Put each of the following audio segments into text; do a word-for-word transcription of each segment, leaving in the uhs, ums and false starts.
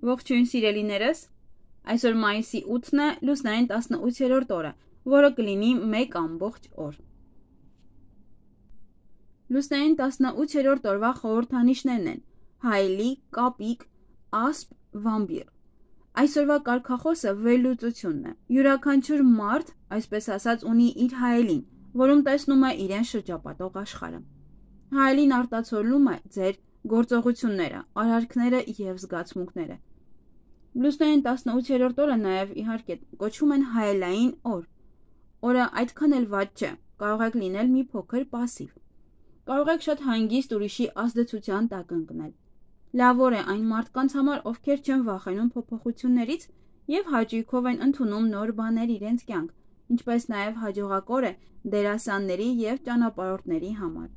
Ողջույն սիրելիներս, այսօր մայիսի ութն է, լուսնային տասնութերորդ օրը, որը կլինի մեկ ամբողջ օր։ Լուսնային տասնութերորդ օրվա խորհրդանիշներն են հայելի, կապիկ, ասպ, վամպիր։ Այսօրվա կարգախոսը վերլուծությունն է։ Յուրաքանչյուր մարդ, այսպես ասած, ունի իր հայելին, որում տեսնում է իրեն շրջապատող աշխարհը։ Հայելին արտացոլում է ձեր գործողությունները, արարքները և զգացմունքները։ Լուսնային տասնութերորդ օրը նաև իհարկե կոչվում են հայելային օր։ Օրը այդքան էլ վատ չէ, կարող եք լինել մի փոքր պասիվ։ Կարող եք շատ հանգիստ ուրիշի ազդեցության տակ ընկնել։ Լավ օր է այն մարդկանց համար, ովքեր չեն վախենում փոփոխություններից և հաճույքով են ընդունում նոր բաներ իրենց կյանք, ինչպես նաև հաջողակ օր է դերասանների և ճանապարհորդների համար։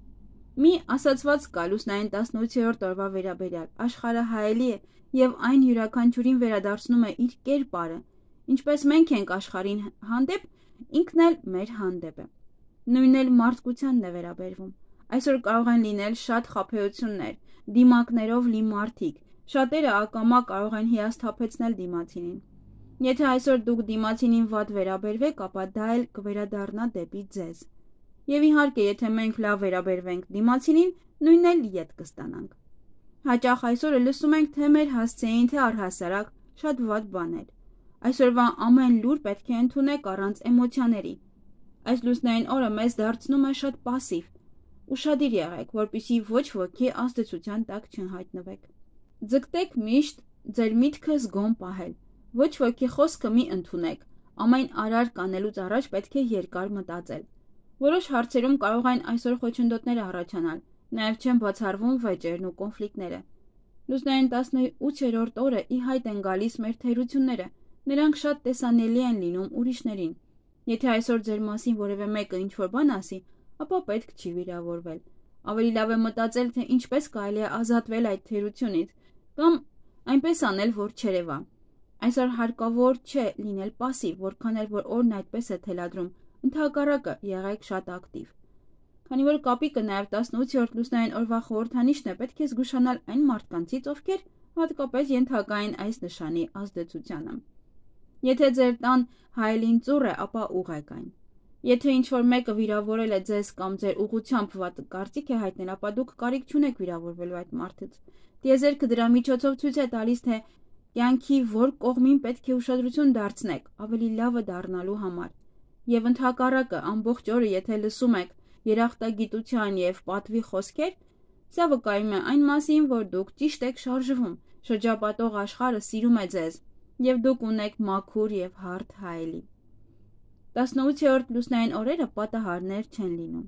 Մի ասացված կա լուսնային տասնութերորդ օրվա վերաբերյալ, աշխարհը հայելի է և այն յուրաքանչյուրին վերադարձնում է իր կերպարը, ինչպես մենք ենք աշխարհին հանդեպ, ինքն էլ մեր հանդեպ է։ Նույնն էլ մարդկությանն է վերաբերվում։ Այսօր կարող են լինել շատ խաբեություններ, դիմակներով լի մարդիկ, շատերը ակամա կարող են հիասթափեցնել դիմացինին։ Եթե այսօր դուք դիմացինին վատ վերաբերվեք, ապա դա էլ կվերադառնա դեպի ձեզ։ Եվ իհարկե, եթե մենք լավ վերաբերվենք դիմացինին, նույնն էլ ետ կստանանք։ Հաճախ այսօրը լսում ենք թե մեր հասցեին, թե առհասարակ շատ վատ բաներ։ Այսօրվա ամեն լուր պետք է ընդունեք առանց էմոցիաների։ Այս լուսնային օրը մեզ դարձնում է շատ պասիվ։ Ուշադիր եղեք, որպեսզի ոչ ոքի ազդեցության տակ չհայտնվեք։ Ձգտեք միշտ ձեր միտքը զգոն պահել։ Ոչ ոքի խոսքը մի ընդունեք։ Ամեն արարք անելուց առաջ պետք է երկար մտածել։ Որոշ հարցերում կարող են այսօր խոչընդոտներ առաջանալ, նաև չեն բացառվում վեճերն ու կոնֆլիկտները։ Լուսնային տասնութերորդ օրը ի հայտ են գալիս մեր թերությունները, նրանք շատ տեսանելի են լինում ուրիշներին։ Եթե այսօր ձեր մասին որևէ մեկը ինչ-որ բան ասի, ապա պետք չի վիրավորվել։ Ավելի լավ է մտածել, թե ինչպես կարելի է ազատվել այդ թերությունից, կամ այնպես անել, որ չերևա։ Այսօր հարկավոր չէ լինել պասիվ, որքան էլ որ օրն այդպես է թելադրում, ընդհակառակը եղեք շատ ակտիվ։ Քանի որ կապիկը նաև տասնութերորդ լուսնային օրվա խորհրդանիշն է, պետք է զգուշանալ այն մարդկանցից, ովքեր հատկապես ենթակա են այս նշանի ազդեցությանը։ Եթե ձեր տան հայելին ծուռ է, ապա ուղղեք այն։ Եթե ինչ-որ մեկը վիրավորել է ձեզ կամ ձեր ուղղությամբ վատ կարծիք է հայտնել, ապա դուք կարիք չունեք վիրավորվելու այդ մարդից։ Տիեզերքը դրա միջոցով ցույց է տալիս, թե կյանքի որ կողմին պետք է ուշադրություն դարձնեք ավելի լավը դառնալու համար։ Եվ ընդհակառակը ամբողջ օրը եթե լսում եք երախտագիտության և պատվի խոսքեր, սա վկայում է այն մասին, որ դուք ճիշտ եք շարժվում, շրջապատող աշխարհը սիրում է ձեզ, և դուք ունեք մաքուր և հարթ հայելի։ տասնութերորդ լուսնային օրերը պատահարներ չեն լինում։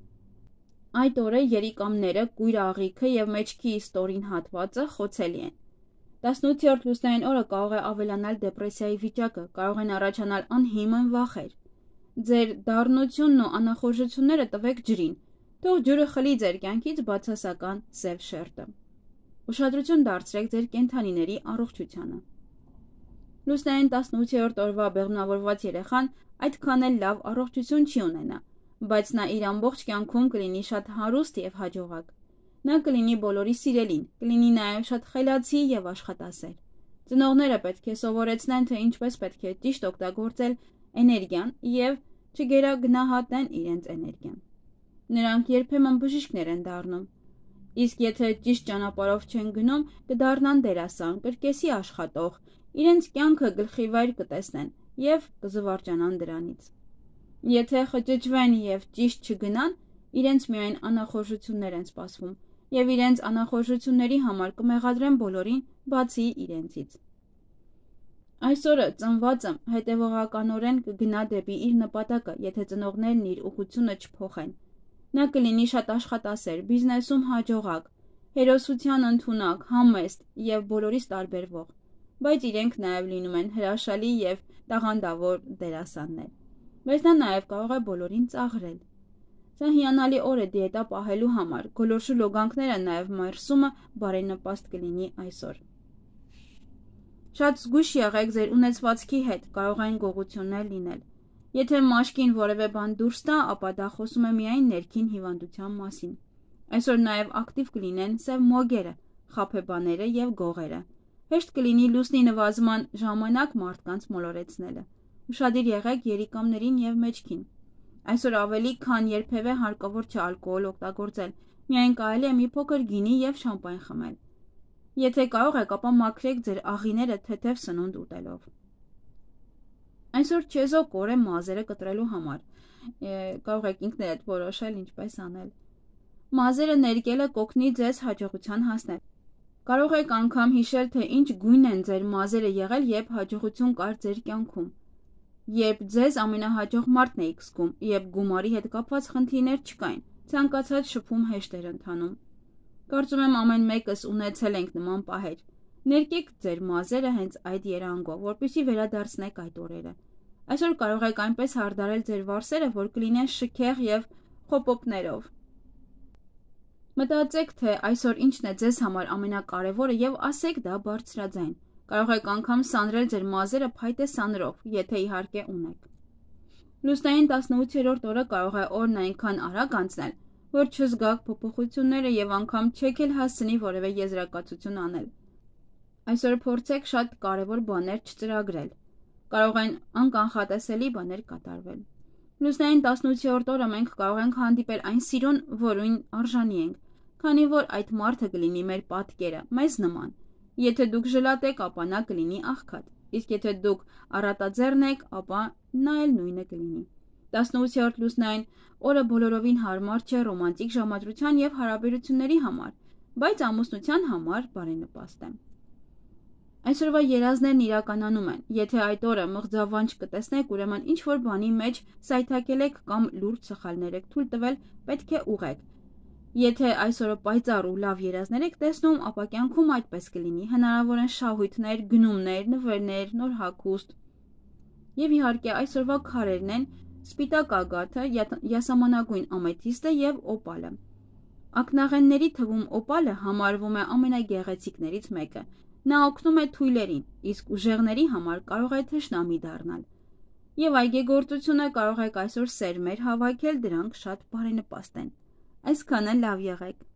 Այդ օրը երիկամները, կույր աղիքը և մեջքի ստորին հատվածը խոցելի են։ տասնութերորդ լուսնային օրը կարող է ավելանալ դեպրեսիայի վիճակը, կարող են առաջանալ անհիմն վախեր։ Ձեր դառնությունն ու անախորժությունները տվեք ջրին, թող ջուրը խլի ձեր կյանքից բացասական սև շերտը։ Ուշադրություն դարձրեք ձեր կենդանիների առողջությանը։ Լուսնային տասնութերորդ օրվա բեղմնավորված երեխան այդքան էլ լավ առողջություն չի ունենա, բայց նա իր ամբողջ կյանքում կլինի շատ հարուստ և հաջողակ։ Նա կլինի բոլորի սիրելին, կլինի նաև շատ խելացի և աշխատասեր։ Ծնողները պետք է սովորեցնեն, թե ինչպես պետք է ճիշտ օգտագործել էներգիան և չգերագնահատեն իրենց էներգիան։ Նրանք երբեմն բժիշկներ են դառնում, իսկ եթե ճիշտ ճանապարհով չեն գնում, կդառնան դերասան, կրկեսի աշխատող, իրենց կյանքը գլխիվայր կտեսնեն և կզվարճանան դրանից։ Եթե խճճվեն և ճիշտ չգնան, իրենց միայն անախորժություններ են սպասվում, և իրենց անախորժությունների համար կմեղադրեն բոլորին, բացի իրենցից։ Այսօրը ծնվածը հետևողականորեն կգնա դեպի իր նպատակը, եթե ծնողներն իր ուղղությունը չփոխեն։ Նա կլինի շատ աշխատասեր, բիզնեսում հաջողակ, հերոսության ընդունակ, համեստ և բոլորից տարբերվող, բայց իրենք նաև լինում են հրաշալի և տաղանդավոր դերասաններ։ Բայց նա նաև կարող է բոլորին ծաղրել։ Սա հիանալի օր է դիետա պահելու համար, գոլորշու լոգանքները նաև մերսումը բարենպաստ կլինի այսօր։ Շատ զգույշ եղեք ձեր ունեցվածքի հետ, կարող են գողություններ լինել։ Եթե մաշկին որևէ բան դուրս տա, ապա դա խոսում է միայն ներքին հիվանդության մասին։ Այսօր նաև ակտիվ կլինեն սև մոգերը, խաբեբաները և գողերը։ Հեշտ կլինի լուսնի նվազման ժամանակ մարդկանց մոլորեցնելը։ Ուշադիր եղեք երիկամներին և մեջքին։ Այսօր ավելի քան երբևէ հարկավոր չէ ալկոհոլ օգտագործել, միայն կարելի է մի փոքր գինի և շամպայն խմել։ Եթե կարող եք, ապա մաքրեք ձեր աղիները թեթև սնունդ ուտելով։ Այսօր չեզոք օր է մազերը կտրելու համար։ Կարող եք ինքներդ որոշել ինչպես անել։ Մազերը ներկելը կօգնի ձեզ հաջողության հասնել։ Կարող եք անգամ հիշել, թե ինչ գույն են ձեր մազերը եղել, երբ հաջողություն կար ձեր կյանքում, երբ ձեզ ամենահաջող մարդն էիք զգում, երբ գումարի հետ կապված խնդիրներ չկային, ցանկացած շփում հեշտ էր ընթանում։ Կարծում եմ ամեն մեկս ունեցել ենք նման պահեր։ Ներկեք ձեր մազերը հենց այդ երանգով, որպեսզի վերադարձնեք այդ օրերը։ Այսօր կարող եք այնպես հարդարել ձեր վարսերը, որ կլինեն շքեղ և խոպոպներով։ Մտածեք, թե այսօր ինչն է ձեզ համար ամենակարևորը և ասեք դա բարձրաձայն։ Կարող եք անգամ սանրել ձեր մազերը փայտե սանրով, եթե իհարկե ունեք։ Լուսնային տասնութերորդ օրը կարող է օրն այնքան արագ անցնել, որ չզգաք փոփոխությունները և անգամ չեք էլ հասցնի որևէ եզրակացություն անել։ Այսօր փորձեք շատ կարևոր բաներ չծրագրել։ Կարող են անկանխատեսելի բաներ կատարվել։ Լուսնային տասնութերորդ օրը մենք կարող ենք հանդիպել այն սիրուն, որին արժանի ենք, քանի որ այդ մարդը կլինի մեր պատկերը, մեզ նման։ Եթե դուք ժլատ եք, ապա նա կլինի աղքատ, իսկ եթե դուք առատաձեռն եք, ապա նա էլ նույնը կլինի։ տասնութերորդ լուսնային օրը բոլորովին հարմար չէ ռոմանտիկ ժամադրության և հարաբերությունների համար, բայց ամուսնության համար բարենպաստ է։ Այսօրվա երազներն իրականանում են։ Եթե այդ օրը մղձավանջ կտեսնեք, ուրեմն ինչ-որ բանի մեջ սայթաքել եք կամ լուրջ սխալներ եք թույլ տվել, պետք է ուղղեք։ Եթե այսօրը պայծառ ու լավ երազներ եք տեսնում, ապա կյանքում այդպես կլինի։ Հնարավոր են շահույթներ, գնումներ, նվերներ, նոր հագուստ։ Եվ իհարկե այսօրվա քարերն են սպիտակ ագաթը, յասամանագույն ամեթիստը և օպալը։ Ակնաղենների թվում օպալը համարվում է ամենագեղեցիկներից մեկը։ Նա օգնում է թույլերին, իսկ ուժեղների համար կարող է թշնամի դառնալ։ Եվ այգեգործությունը կարող եք այսօր սերմեր հավաքել, դրանք շատ բարենպաստ են։ Այսքանը լավ եղեք։